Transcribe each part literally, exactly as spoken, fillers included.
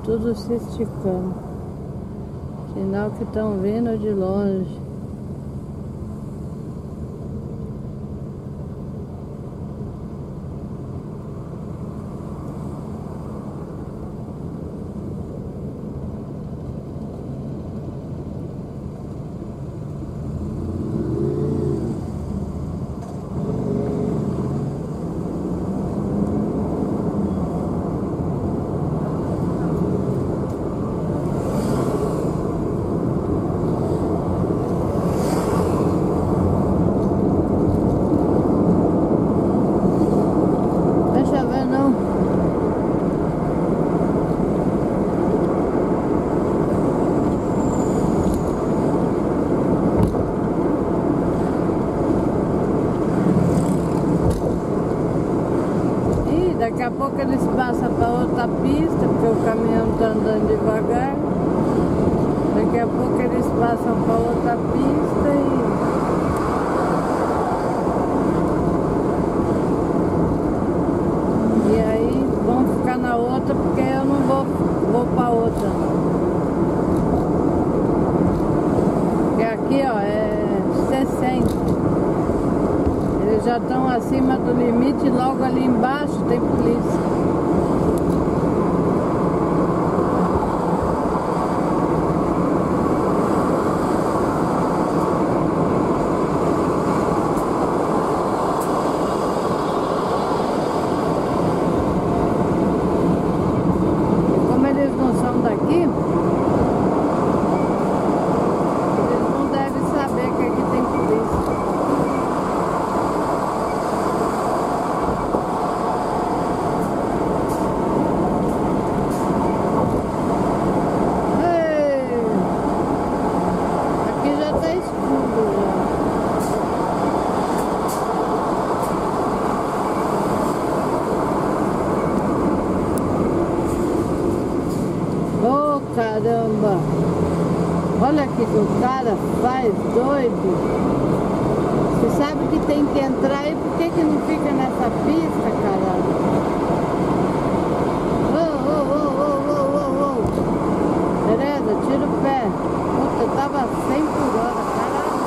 tudo se esticando. Sinal que estão vindo de longe. Daqui a pouco eles passam para outra pista, porque o caminhão está andando devagar. Daqui a pouco eles passam para outra pista e... E aí vão ficar na outra, porque eu não vou, vou para outra. Porque aqui, ó, é sessenta. Eles já estão acima do limite, logo ali embaixo tem polícia. E como eles não são daqui, eles não devem saber que aqui tem polícia. Caramba! Olha o que o cara faz, doido! Você sabe que tem que entrar e por que que não fica nessa pista, caralho? Ô, ô, ô, ô, ô, ô, ô! Tereza, tira o pé! Puta, eu tava cem por hora, caralho!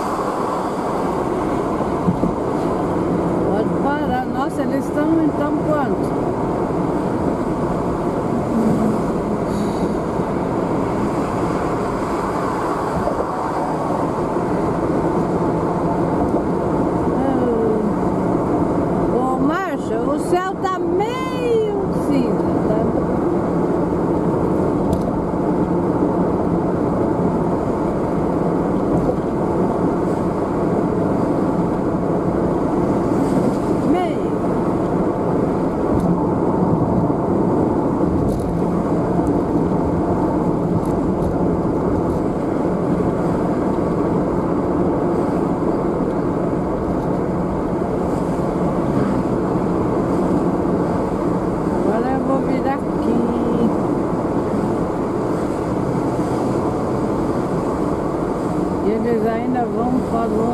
Pode parar! Nossa, eles estão então quanto? O céu tá meio cinza, tá? Meio. Eles ainda vão para o